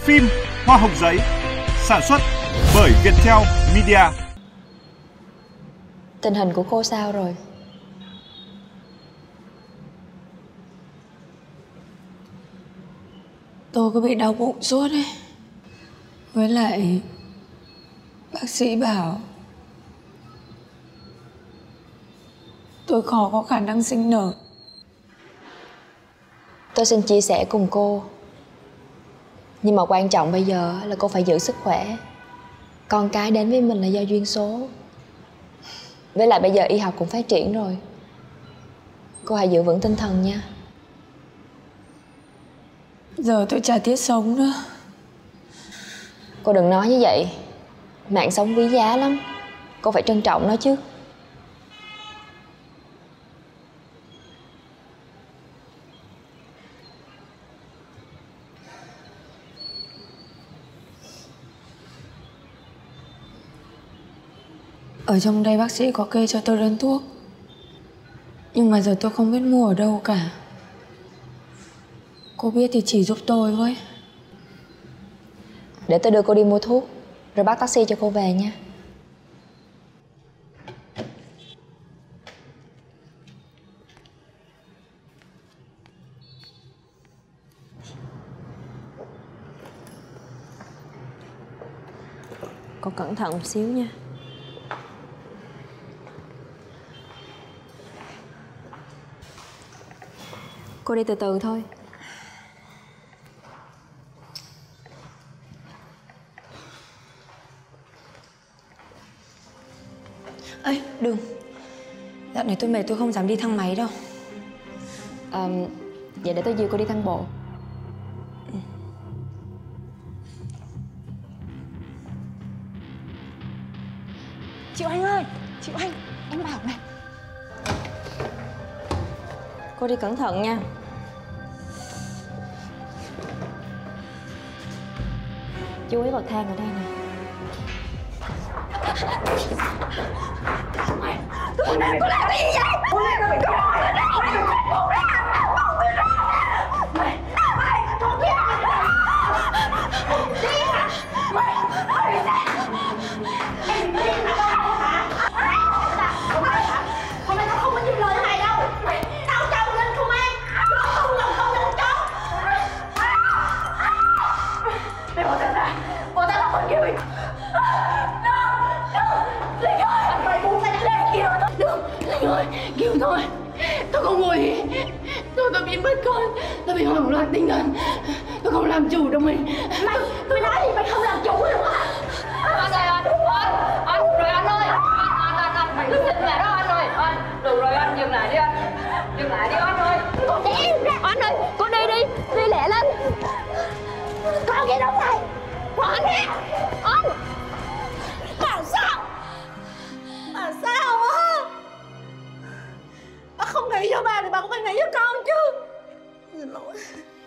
Phim Hoa hồng giấy, sản xuất bởi Viettel Media. Tình hình của cô sao rồi? Tôi có bị đau bụng suốt ấy. Với lại bác sĩ bảo tôi khó có khả năng sinh nở. Tôi xin chia sẻ cùng cô. Nhưng mà quan trọng bây giờ là cô phải giữ sức khỏe. Con cái đến với mình là do duyên số. Với lại bây giờ y học cũng phát triển rồi. Cô hãy giữ vững tinh thần nha. Giờ tôi chả thiết sống nữa. Cô đừng nói như vậy. Mạng sống quý giá lắm. Cô phải trân trọng nó chứ. Ở trong đây bác sĩ có kê cho tôi đơn thuốc. Nhưng mà giờ tôi không biết mua ở đâu cả. Cô biết thì chỉ giúp tôi với. Để tôi đưa cô đi mua thuốc, rồi bắt taxi cho cô về nha. Cô cẩn thận một xíu nha. Cô đi từ từ thôi. Ê, đừng. Dạo này tôi mệt, tôi không dám đi thang máy đâu. Vậy để tôi dìu cô đi thang bộ. Chị Oanh ơi, chị Oanh, em bảo này. Cô đi cẩn thận nha. Chú ý bậc thang ở đây nè. Cô làm cái gì vậy? Cô làm cái gì hôm nay tao không có chịu lời mày đâu. Tao chồng lên công an. Nó không lòng không lên chó. Mày bỏ tao ra. Bỏ tao ra con Kiều. Linh ơi, mày buông tay ra Kiều. Linh ơi, Kiều thôi. Tao không ngồi. Tao bị mất con. Tao bị hoảng loạn tinh thần. Tao không làm chủ được mình. Tôi nói gì mày không làm chủ được hả? Anh ơi, anh rồi anh ơi, anh mày cứ xin mẹ đó anh ơi, anh được rồi anh dừng lại đi anh, dừng lại đi anh ơi. Con để em ra. Anh ơi, cô đi lẹ lên. Con cái đống này. Con nè. Anh. Bảo sao? Bà sao á? Bà không nghĩ cho bà thì bà cũng phải nghĩ cho con chứ. Xin lỗi.